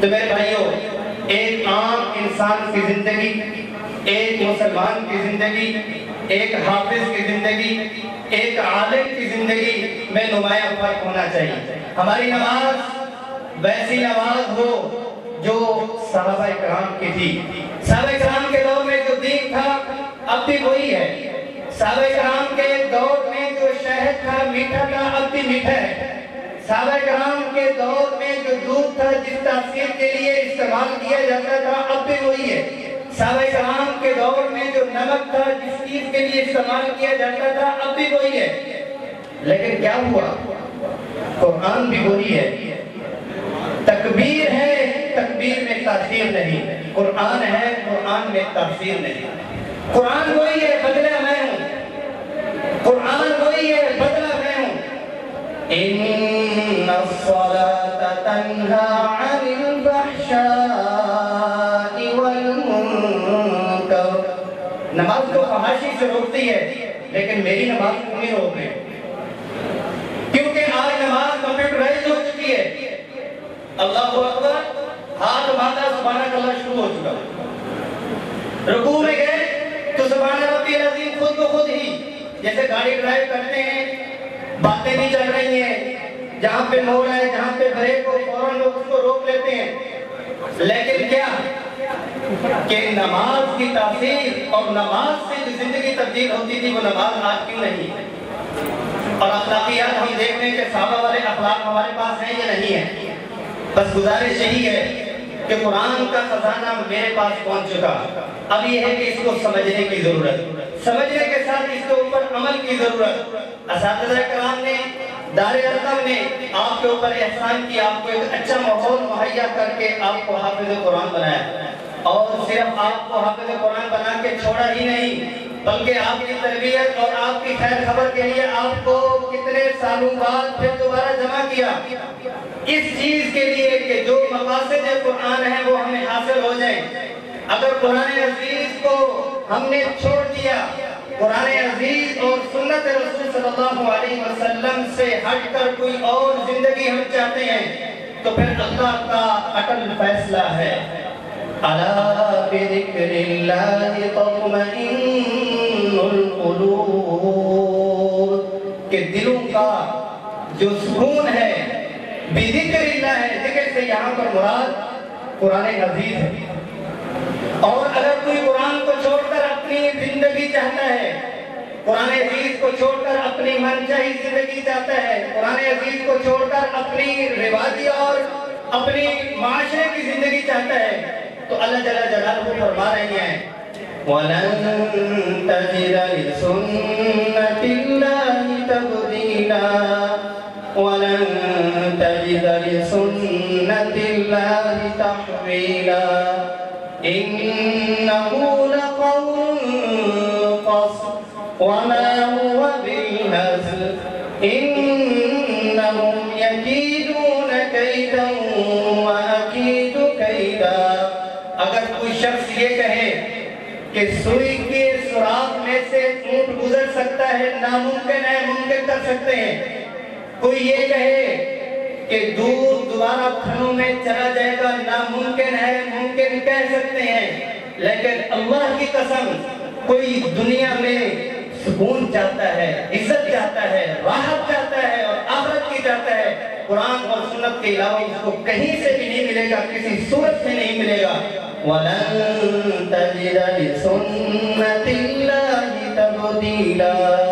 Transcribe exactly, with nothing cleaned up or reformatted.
تو میرے بھائیوں، ایک عام انسان کی زندگی، ایک مسلمان کی زندگی، ایک حافظ کی زندگی، ایک عالم کی زندگی میں نمایاں فرق ہونا چاہیے۔ ہماری نماز ویسی نماز ہو جو صحابہ کرام کی تھی۔ صحابہ کرام کے دور میں جو دین تھا اب بھی وہی ہے۔ صحابہ کرام کے دور میں جو شہد تھا میٹھا تھا اب بھی میٹھا ہے۔ صحابہ کرام کے دور میں جو دودھ تھا جس تاثیر کے لیے استعمال کیا جاتا تھا اب بھی وہی ہے۔ صحابہ کرام کے دور میں جو نمک تھا جس چیز کے لیے استعمال کیا جاتا تھا اب بھی وہی ہے۔ لیکن کیا ہوا؟ قرآن بھی وہی ہے۔ تکبیر ہے، تکبیر میں تاثیر نہیں۔ قرآن ہے، قرآن میں تاثیر نہیں۔ قرآن وہی ہے، بدلہ میں ہوں۔ قرآن وہی ہے، بدلہ میں ہوں۔ ان الصلاة تنہی عن الفحشاء والمنکر۔ نماز کو فحاشی سے روکتی ہے لیکن میری نماز کو نہیں روک رہی، کیونکہ آج نماز کمپیوٹرائز ہو چکی ہے۔ اللہ اکبر، ہاتھ باندھا سبحان اللہ شروع ہو چکا۔ رکوع میں گئے تو سبحان ربی العظیم خود کو خود ہی، جیسے گاڑی ڈرائیو کرتے ہیں، باتیں بھی چل رہی ہیں، جہاں پہ موڑ ہے جہاں پہ بریک ہو فوراً لوگ اس کو روک لیتے ہیں۔ لیکن کیا کہ نماز کی تاثیر اور نماز سے جو زندگی تبدیل ہوتی تھی وہ نماز آج کیوں نہیں؟ اور اخلاقیات ہم دیکھتے ہیں کہ صحابہ والے اخلاق ہمارے پاس ہیں یا نہیں ہیں؟ بس گزارش یہی ہے کہ قرآن کا خزانہ میرے پاس پہنچ چکا، اب یہ ہے کہ اس کو سمجھنے کی ضرورت، سمجھنے کے ساتھ اس کے اوپر عمل کی ضرورت۔ اساتذہ کرام نے، دار ارقم نے آپ کے اوپر احسان کیا، آپ کو ایک اچھا ماحول مہیا کر کے آپ کو حافظ قرآن بنایا، اور صرف آپ کو حافظ قرآن بنا کے چھوڑا ہی نہیں بلکہ آپ کی تربیت اور آپ کی خیر خبر کے لیے آپ کو کتنے سالوں بعد پھر دوبارہ جمع کیا، اس چیز کے لیے کہ جو مقاصد قرآن ہیں وہ ہمیں حاصل ہو جائیں۔ اگر قرآن عزیز کو ہم نے چھوڑ دیا، قرآن عزیز اور سنت رسول صلی اللہ علیہ وسلم سے ہٹ کر کوئی اور زندگی ہم چاہتے ہیں، تو پھر اللہ کا اٹل فیصلہ ہے، الا بذکر اللہ تطمئن القلوب، کہ دلوں کا جو سکون ہے بذکر اللہ ہے۔ ذکر سے یہاں پر مراد قرآن عزیز ہے۔ اور اگر کوئی قرآن کو چھوڑ کر اپنی زندگی چاہتا ہے، قرآن عزیز کو چھوڑ کر اپنی من چاہی زندگی چاہتا ہے، قرآن عزیز کو چھوڑ کر اپنی رواجی اور اپنی معاشرے کی زندگی چاہتا ہے، تو اللہ جل جلالہ فرما رہے ہیں وَلَن تَجِدَ لِسُنَّةِ اللَّهِ تَبْدِيلًا وَلَن تَجِدَ لِسُنَّةِ اللَّهِ تَحْوِيلًا إِنَّهُ لَقَوْلٌ فَصْلٌ وَمَا هُوَ بِالْهَزْلِ إِنَّهُمْ يَكِيدُونَ كَيْدًا وَأَكِيدُ كَيْدًا۔ اگر کوئی شخص یہ کہے کہ سوئی کے سوراخ میں سے اونٹ گزر سکتا ہے، ناممکن ہے، ممکن کر سکتے ہیں۔ کوئی یہ کہے کہ دودھ دوبارہ پھنوں میں چلا جائے گا، ناممکن ہے، ممکن کہہ سکتے ہیں۔ لیکن اللہ کی قسم، کوئی دنیا میں سکون چاہتا ہے، عزت چاہتا ہے، راحت چاہتا ہے اور آخرت کی چاہتا ہے، قرآن اور سنت کے علاوہ اس کو کہیں سے بھی نہیں ملے گا، کسی صورت میں نہیں ملے گا۔ وَلَن تَجِدَ لِسُنَّةِ اللَّهِ تَبْدِيلًا